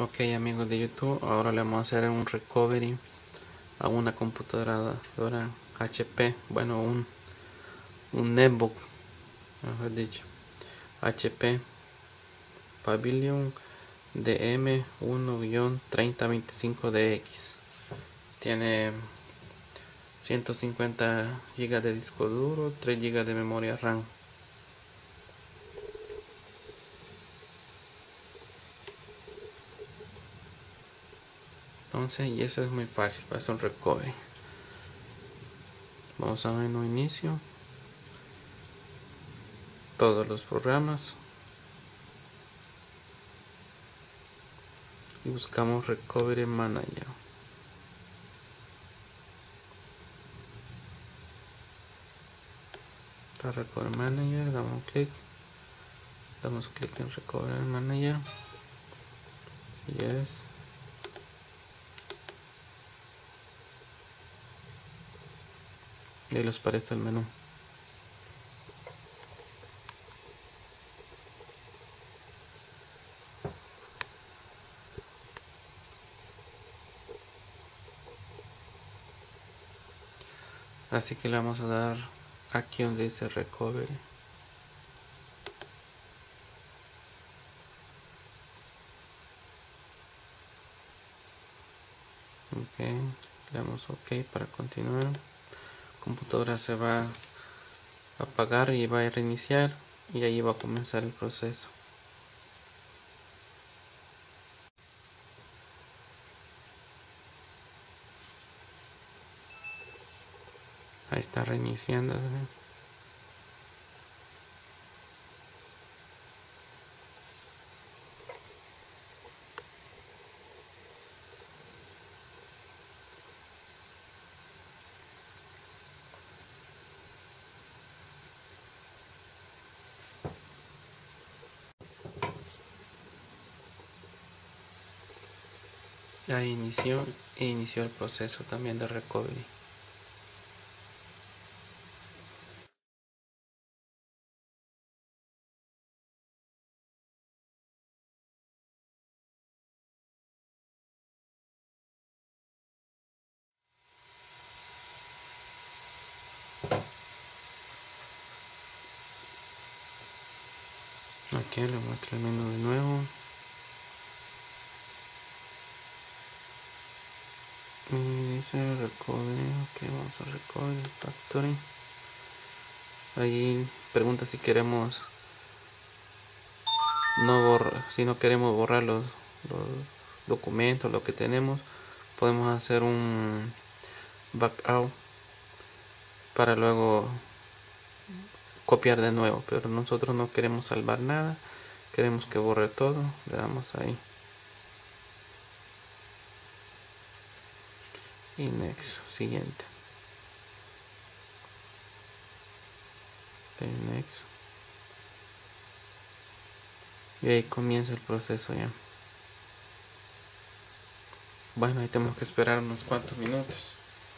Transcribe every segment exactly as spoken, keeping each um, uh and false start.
Ok, amigos de YouTube, ahora le vamos a hacer un recovery a una computadora H P, bueno, un, un netbook, mejor dicho, H P Pavilion D M uno treinta veinticinco D X. Tiene ciento cincuenta gigas de disco duro, tres gigas de memoria RAM. Entonces, y eso es muy fácil para hacer un recovery. Vamos a menú inicio, todos los programas y buscamos Recovery Manager. Está Recovery Manager, damos un clic, damos clic en Recovery Manager, yes, y les parece el menú. Así que le vamos a dar aquí donde dice Recovery. Ok, le damos OK para continuar. La computadora se va a apagar y va a reiniciar y ahí va a comenzar el proceso. Ahí está reiniciando. Ya inició e inició el proceso también de recovery. Aquí le muestro el menú de nuevo. Y dice recovery. Ok, vamos a recovery factory. Ahí pregunta si queremos no borrar, si no queremos borrar los, los documentos, lo que tenemos, podemos hacer un backup para luego copiar de nuevo, pero nosotros no queremos salvar nada, queremos que borre todo, le damos ahí y next, siguiente, next, y ahí comienza el proceso ya. Bueno, ahí tenemos que esperar unos cuantos minutos.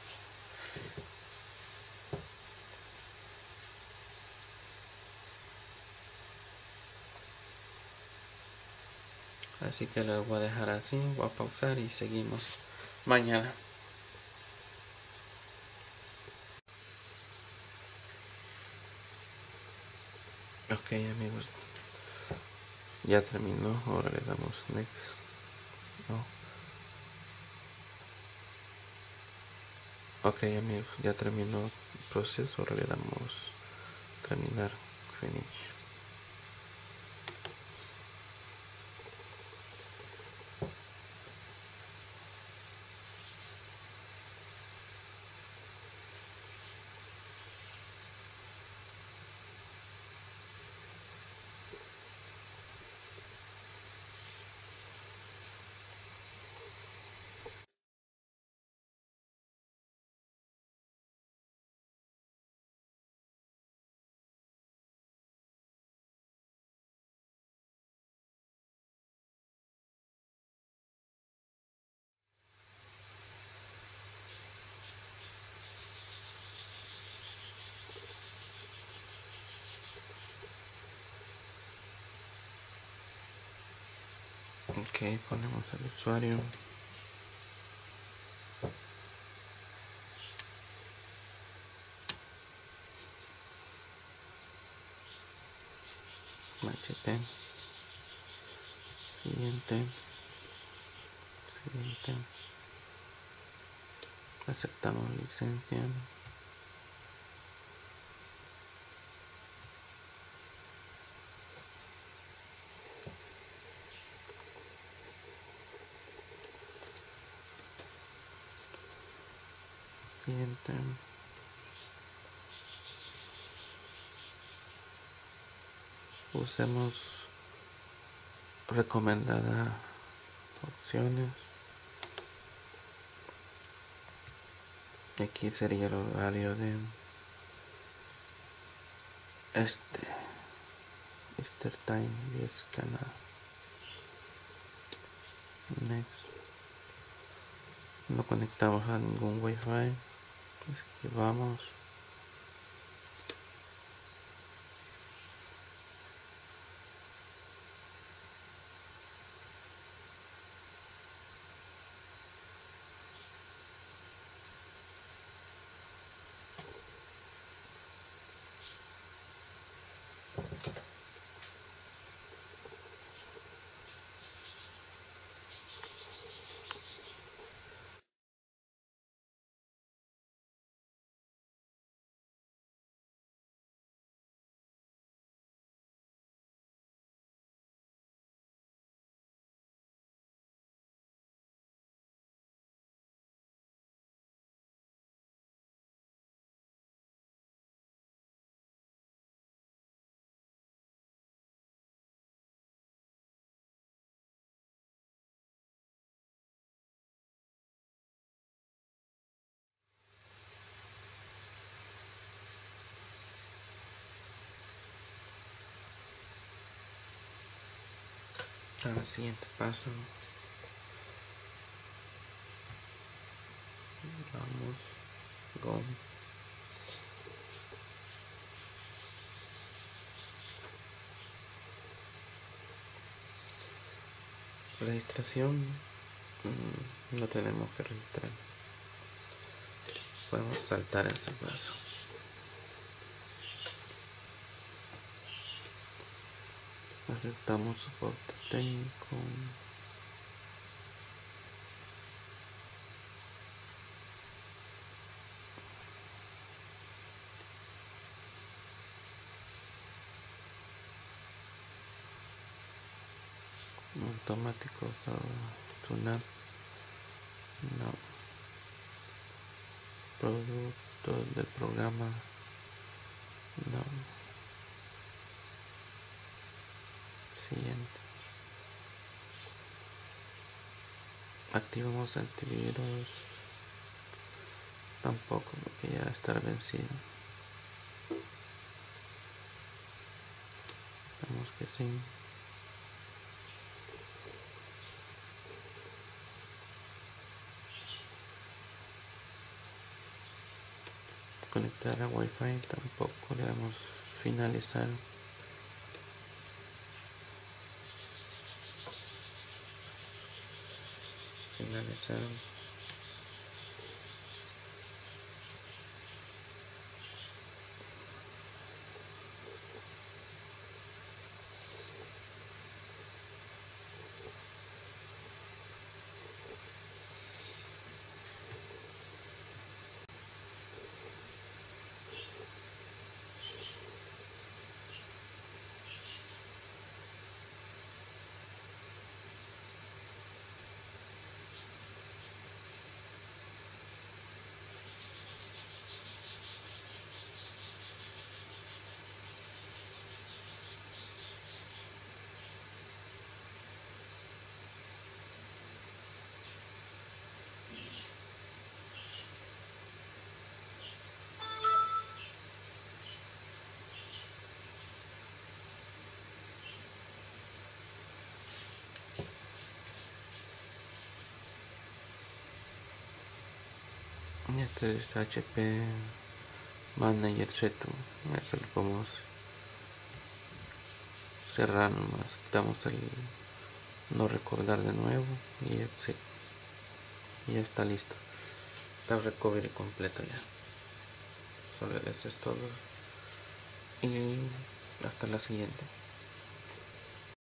Así que lo voy a dejar así, voy a pausar y seguimos mañana. Ok, amigos, ya terminó, ahora le damos next. No. Ok, amigos, ya terminó el proceso, ahora le damos terminar, finish. Ok, ponemos el usuario. H P. Siguiente. Siguiente. Aceptamos licencia. Siguiente. Usemos recomendada opciones. Aquí sería el horario de este Easter Time diez Canadá. Next. No conectamos a ningún wifi. Esquivamos. Al siguiente paso. Vamos. Go. Registración. Mmm, no tenemos que registrar. Podemos saltar ese paso. Aceptamos soporte técnico. Automáticos o tunar. No. Productos del programa. No. Siguiente. Activamos antivirus. Tampoco, porque ya estará vencido. Vemos que sí. Conectar a Wi-Fi, tampoco le damos finalizar. Finalizar. Este es H P Manager Setup. Eso lo podemos cerrar nomás. Quitamos el no recordar de nuevo y sí, ya está listo. Está el recovery completo ya. Solo eso es todo y hasta la siguiente.